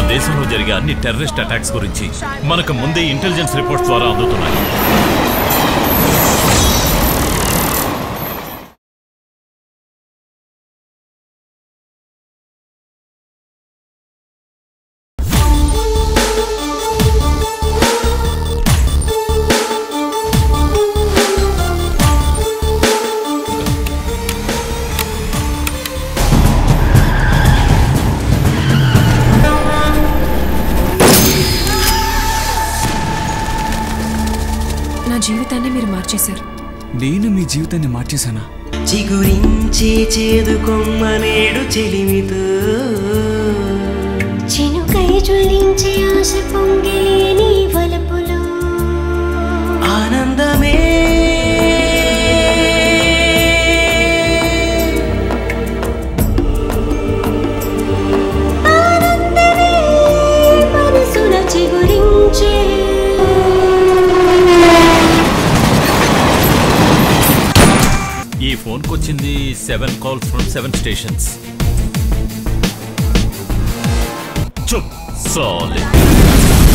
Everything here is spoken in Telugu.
దేశంలో జరిగే అన్ని టెర్రరిస్ట్ అటాక్స్ గురించి మనకు ముందే ఇంటెలిజెన్స్ రిపోర్ట్స్ ద్వారా అందుతున్నాయి. జీవితాన్ని మీరు మార్చేశారు. నేను మీ జీవితాన్ని మార్చేశానా? చిగురించి చేదుకొమ్మనేడు చెలిమితో చినుకై జ్వలించే ఆశ పొంగిలేని వలపులో ఆనందమే మనసున చిగురించే. ఈ ఫోన్కి వచ్చింది 7 calls from 7 stations. Chup, solid.